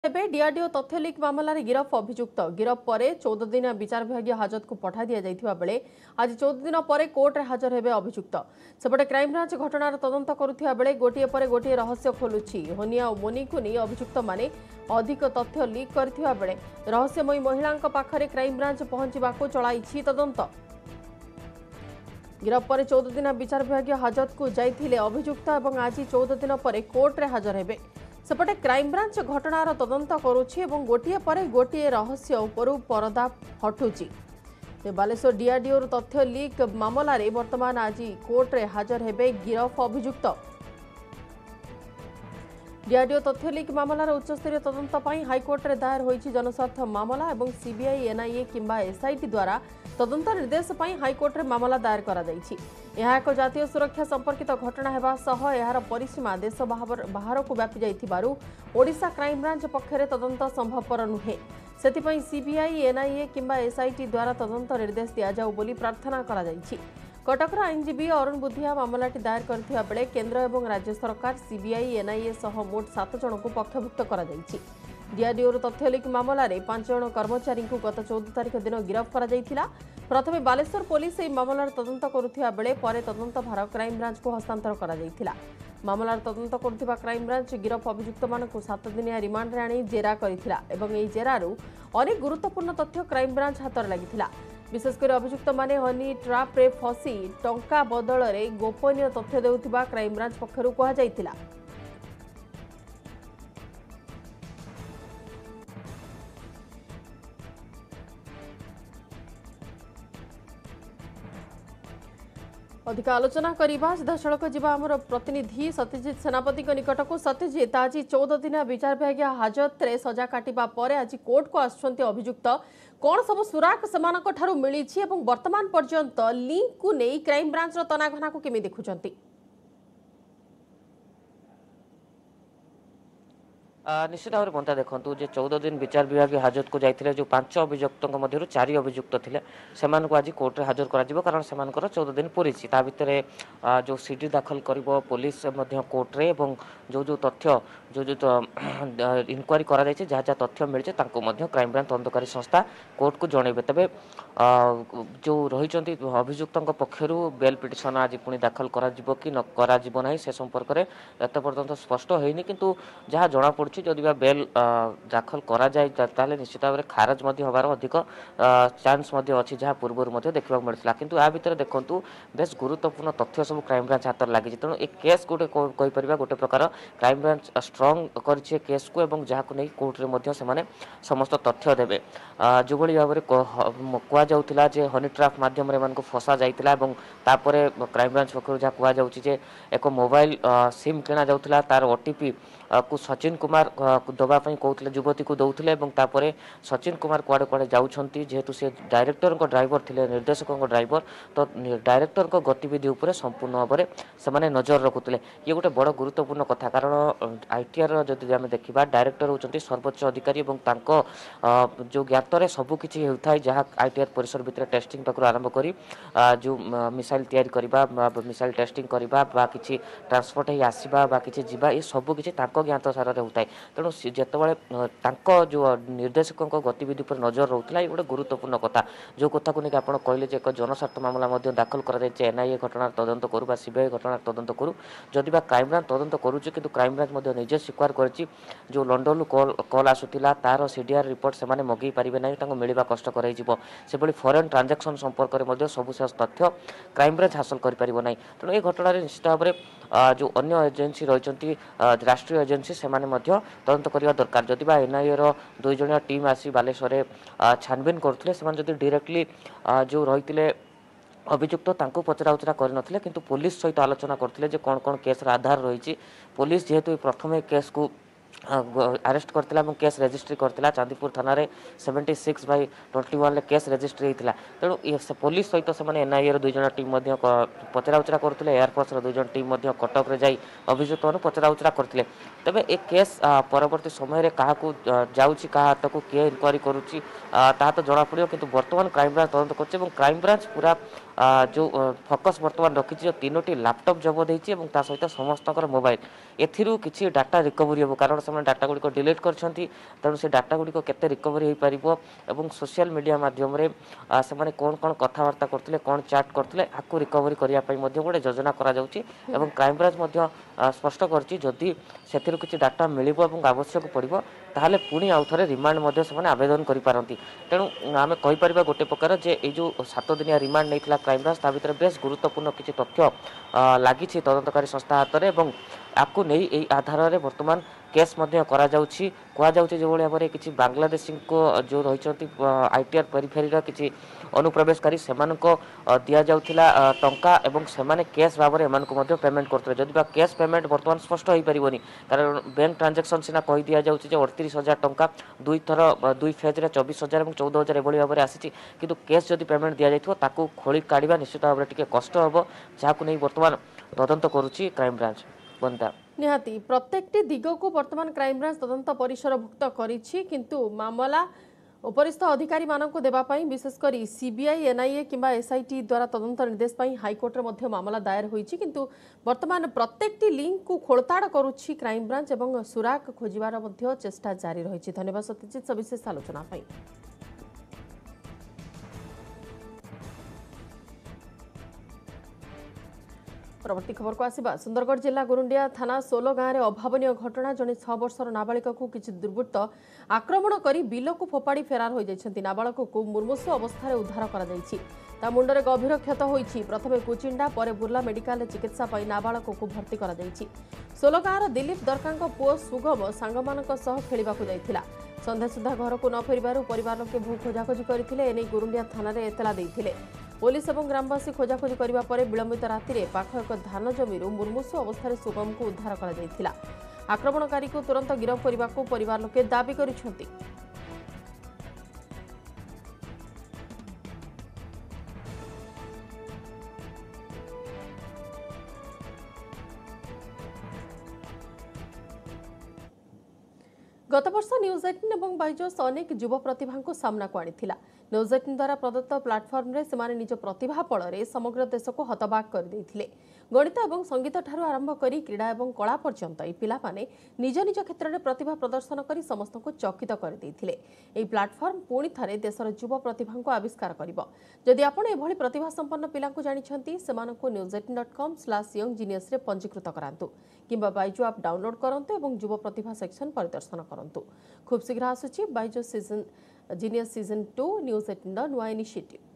एबे डीआरडीओ तथ्य लीक मामला गिरफ अभियुक्त गिरफ पर 14 दिन विचार विभाग हाजत को पठा दि जाइथिबा बेले आज 14 दिन पर कोर्ट रे हाजर हेबे अभियुक्त सेपटे क्राइमब्रांच घटनार तदंत करुथिबा बेले गोटिए पर गोटिए रहस्य खोलुछि होनिया और मोनी को नहीं अभियुक्त माने अधिक तथ्य लीक करथिबा बेले रहस्यमयी महिलांक पाखरे क्राइमब्रांच पहुंचीबाको चलाइछि तदंत गिरफ पर 14 दिन विचार विभाग हाजत को जाइथिले अभियुक्त और आज 14 दिन पर कोर्ट रे हाजर हेबे सेपटे क्राइमब्रांच घटनार तदंत करुछि एवं गोटिए पर गोटिए रहस्य उपरु परदा हटुछि बालेश्वर डीआरडीओ तथ्य लीक मामला रे वर्तमान आज कोर्ट रे हाजर हेबे गिरफ अभियुक्त डीआरडीओ तथ्य लीक मामलार उच्चस्तरीय तदंत पई हाईकोर्ट रे दायर होईछि जनस्वार्थ मामला एवं सीबीआई एनआईए किंबा एसआईटी द्वारा तदंत निर्देश पई हाईकोर्ट रे मामला दायर करा जाईछि यह एक जातीय सुरक्षा संपर्कित घटना हेबा सह यार परिसीमा देश बाहर को व्यापी जाइथिबारु ओडिशा क्राइमब्रांच पक्षरे तदंत संभवपर नुहे सेतिपई सीबीआई एनआईए किंबा एसआईटी द्वारा तदंत निर्देश दिया जाऊ बोली प्रार्थना करा जाईछि कटकर आईनजीवी अरुण बुधिया मामलाटी दायर करथिबा बेले केंद्र एवं राज्य सरकार सीबीआई एनआईए सह मोट 7 जन को पक्षभुक्त करा जाईछि डीआरडीओ तथ्य लीक मामला रे 5 जन कर्मचारी को गत 14 तारिख दिन गिरफ करा जाइथिला प्रथमे बालेश्वर पुलिस एही मामलार तदंत करुथिबा बेले परे तदंत भार क्राइमब्रांच को हस्तांतर करा जाइथिला मामलार तदंत करुथिबा क्राइमब्रांच गिरफ अभियुक्त मानकु 7 दिनिया रिमांड रे आनी जेरा करिथिला एवं एही जेरारु अनेक गुरुत्वपूर्ण तथ्य क्राइमब्रांच हातर लागिथिला विशेषकर अभियुक्त माने हनी ट्राप रे फसी टंका बदल रे गोपनीय तथ्य देउथिबा क्राइमब्रांच पक्षरु कहा जाइथिला अधिक आलोचना करबा सीधासड़क जीवा आमर प्रतिनिधि सत्यजित सेनापति निकट को सत्यजित आज 14 दिन विचार विभाग हाजत रे सजा काटिबा परे आज कोर्ट को आसुछंती अभियुक्त कौन सब सुराक सेमानक ठारू मिली एवं वर्तमान पर्यंत लिंक को नहीं क्राइमब्रांच तनाघना को केमी देखुछंती निश्चित भाव में बंता देखूँ जे 14 दिन विचार विभाग हाजत को जाते जो 5 अभियुक्तों मध्य 4 अभियुक्त थे से आज कोर्ट रे हाजर करा कारण से 14 दिन पूरी ता भितर जो सीडी दाखल कर पुलिस कोर्ट रे एवं जो जो तथ्य जो जो इनक्वारी करा जहाँ जहाँ तथ्य मिले क्राइमब्रांच तदंतकारी संस्था कोर्ट को जनइबे तेज जो रही अभियुक्तों पक्षर बेल पिटिशन आज पुणी दाखल करा कि न करा से संपर्क में एत पर्यंत स्पष्ट होनी किंतु जहाँ जना पड़ी जदि बेल दाखल करा जाए निश्चित भाव में खारज होबार अधिक चांस अच्छी जहाँ पूर्व देखा मिलता किंतु या भितर देखूँ बेस गुरुत्वपूर्ण तथ्य सब क्राइमब्रांच हाथ में लगी तेणु एक केस गोटे कहीपर गोटे प्रकार क्राइमब्रांच स्ट्रंग करे केस को एवं जहाँ को नहीं कोर्ट में समस्त तथ्य देवे जो भाव में कहला जे हनी ट्राप मध्यम फसा जाइतिला एवं तापर क्राइमब्रांच पक्ष जहाँ कहुचे एक मोबाइल सिम किणा जाउतिला तार ओटीपी को सचिन कुमार दवाई कहते युवती को दौले तापर सचिन कुमार कुआड़े कुआड़े जाऊँगी जेहेतु से डायरेक्टर ड्राइवर थे निर्देशक ड्राइवर तो डायरेक्टर गतिविधि उपर संपूर्ण भाव में से नजर रखुले ये गोटे बड़ गुरुत्वपूर्ण कथा कारण आईटीआर जदि आम देखा डायरेक्टर होती सर्वोच्च अधिकारी और जो ज्ञात सबकि होता है जहाँ आईटीआर परिसर भितर टेस्टिंग पाखु आरंभ कर जो मिसाइल तैयारी करवा मिसाइल टेस्टिंग करवा कि ट्रांसपोर्ट ही आसवा कि जीवा ये सबकि ज्ञात सार होता है तेणु जितेबाला जो निर्देशकों गतिविधि पर नजर रोला ये गोटे गुरुत्वपूर्ण कथा जो कथा को लेकिन आप कहले एक जनस्वार्थ मामला दाखल कर एनआईए घटना तदंत करू सीबीआई घटना तदंत करू जदि क्राइमब्रांच तदंत करुचे कि क्राइमब्रांच निजे स्वीकार कर जो लंडन कल आसूला तार सीडीआर रिपोर्ट से मगई पारे ना मिलवा कष्टकर से फॉरेन ट्रांजैक्शन संपर्क में सबशेष तथ्य क्राइमब्रांच हासिल कर तेणु ये घटना निश्चित भाव में जो अन्य एजेन्सी रही राष्ट्रीय एजेन्सी से तदंत करने दरकार जदि एनआईए दुई जणिया टीम आसी बालेश्वर छानबीन करते जदि डायरेक्टली जो रही अभियुक्त तांको पचरा उचरा करनथिले किंतु पुलिस सहित आलोचना करथिले कौन कौन केस आधार रही पुलिस जेहेतु प्रथम केस को अरेस्ट करथिला केस रजिस्ट्री करथिला चांदीपुर थाना रे 76/21 केस रजिस्ट्री होता तेणु पुलिस सहित से एनआईए दुई जन टीम पचरा उचरा करते एयरफोर्स दुई जन टीम कटक रे जाई अभियुक्त पचरा उचरा करते तेबे ए केस परवर्ती समय क्या जाऊँगी क्या हाथ को किए इनक्वारी करुच्ची ता तो जना पड़ो किंतु वर्तमान क्राइम ब्रांच तदंत कर क्राइम ब्रांच पूरा जो फोकस वर्तमान रखी जो 3टी लैपटॉप जबत होती सहित समस्त मोबाइल एथिरू किसी डाटा रिकवरी हो कारण से डाटा गुड़िक डिलीट कर तेणु से डाटा गुड़िक केते रिकवरी हो पार और सोशल मीडिया माध्यम से कौन कौन कथबार्ता करते कौन चैट करते आपको रिकवरी करने गोटे योजना करा क्राइम ब्रांच स्पष्ट करदी से किसी डाटा मिल आवश्यक पड़ो ताहले पुणी आउ थे रिमांड से आवेदन करें तेणु आम कहीपर गोटे प्रकार जे ये जो 7 दिनिया रिमांड नहीं क्राइम ब्रांच भितर बेस गुरुत्वपूर्ण किसी तथ्य लगी तदंतकारी संस्था हाथ में आपको नहीं यही आधार में बर्तमान केस कहुच्छी जो भाव में किसी बांग्लादेशी को जो रही आईटीआर पेरिफेरी किसी अनुप्रवेशकारी से दि जाऊला टंका एवं से कैश भाव में पेमेंट करते जदि कैश पेमेंट बर्तमान स्पष्ट हो पारनि कारण बैंक ट्रांजेक्शन सीना कही दि जाऊँ 38,000 टंका दुई थर दुई फेज्रे 24,000 और 14,000 एभली भाव में आसी किंतु कैश जदि पेमेंट दि जाए खोली काढ़ा निश्चित भाव में टी कष्ट हम जहाँ नहीं बर्तमान तदंत करुच्ची क्राइम ब्रांच बंदा निहाती प्रत्येकटी दिग को वर्तमान क्राइम ब्रांच तदंत परिसरभुक्त करिछि किंतु मामला उपरिस्थ अधिकारी मानक देवाई विशेषकर सीबीआई एनआईए किंबा एसआईटी द्वारा तदंत निर्देश हाइकोर्ट में मामला दायर होइछि किंतु वर्तमान प्रत्येकटी लिंक को खोलताड़ करुछि क्राइम ब्रांच एवं सुराग खोजिबार मध्य चेष्टा जारी रही। धन्यवाद सत्यजित सविशेष आलोचना। परवर्ती खबर को आसिबा सुंदरगढ़ जिला गुरुंडिया थाना 16 गाँव में अभावन घटना जड़े 6 वर्षर नाबालिक को किसी दुर्वृत्त आक्रमण कर बिल को फोपाड़ी फेरार हो जाती नाबालक को मुर्मूषु अवस्था उद्धार कर मुंडरे गभीर क्षत होती प्रथमे कुचिंडा पर बुर्ला मेडिकल चिकित्सा नाबालक को भर्ती कर 16 गाँव दिलीप दरका पुओ सुगम सांगमान खेलवा जाइथिला संध्या सुधा घर को न फेरबार परिवार लोके बहु खोजाखोजी करते गुरुंडिया थाना एतला देइथिले पुलिस और ग्रामवासी खोजाखोजी करने पर विलंबित राति में पाख एक धान जमी मुर्मूषु अवस्था सुगम को उद्धार कर आक्रमणकारी को तुरंत गिरफ्त करने को परिवार लोके दाबी करिसेंति। गत वर्ष न्यूज18 और बाइजोस अनेक युव प्रतिभा को सामना को आनी न्यूज18 द्वारा प्रदत्त प्लाटफर्म रे सेमाने निज प्रतिभा बल समग्र देश को हतबाक कर देथिले। गणित और संगीत ठारू आरंभ करी क्रीड़ा और कला पर्यंत ये पिला माने निज निज क्षेत्र में प्रतिभा प्रदर्शन कर समस्त को चकित कर देथिले। एही प्लाटफर्म पुणी थरे देशर युव प्रतिभा को आविष्कार करिबो। जदि आपण एभली प्रतिभा संपन्न पिला को जानिछंती सेमानकु news18.com/younggenius रे पंजीकृत करांतु किंबा बाइजो ऐप डाउनलोड करंतु एवं युव प्रतिभा सेक्शन परिदर्शन करंतु। खूब शीघ्र आसुची बाइजो सीजन जीनियस सीजन 2 न्यूज18 नुआ इनिशिएटिव।